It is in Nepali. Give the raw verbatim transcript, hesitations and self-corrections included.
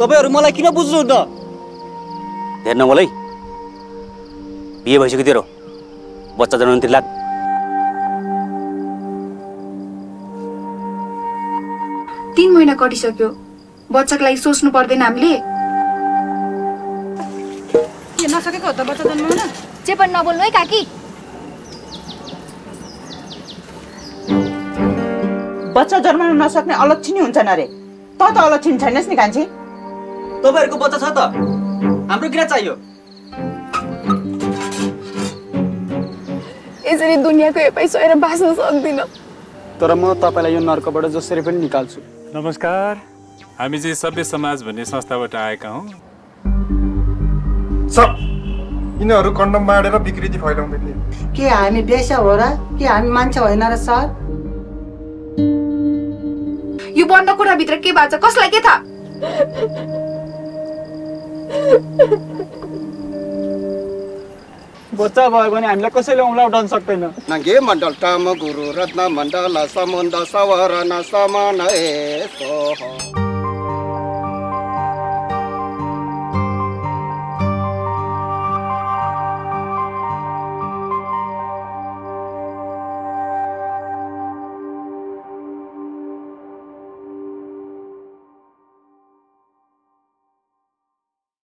तपाईहरु मलाई किन बुझ्नुहुन्न? हेर्न मलाई बिहे भइसक्यो तेरो बच्चा जन्माउन तिर्लाक। तीन महिना कटिसक्यो बच्चाको लागि सोच्नु पर्दैन हामीले? के नसकेको हो त बच्चा जन्माउन? जे पनि नबोल्नु है काकी। बच्चा जन्माउन नसक्ने अलक्षिणी हुन्छन् अरे। त त अलक्षिणी छैनस् नि कान्छी। तपाईहरुको बच्चा छ त हाम्रो किन चाहियो? यसरी दुनियाँको हेपाइ सहेर बाँच्न सक्दिन। तर म तपाईलाई यो नर्कबाट जसरी पनि निकाल्छु। नमस्कार, हामी चाहिँ सभ्य समाज भन्ने संस्थाबाट आएका हौं। सब यिनीहरु कन्डम बाँडेर विकृति फैलाउँदै थिए। के हामी बेस्या हो र के हामी मान्छे होइन र सर? यो बन्द कोठाभित्र के बान्छ कसलाई के थाहा? बच्चा भयो भने हामीलाई कसैले औँला उठाउन सक्दैन। नगे मण्डल टाम गुरु रत्न मण्डल समुद्र सवरण समान ए सोह।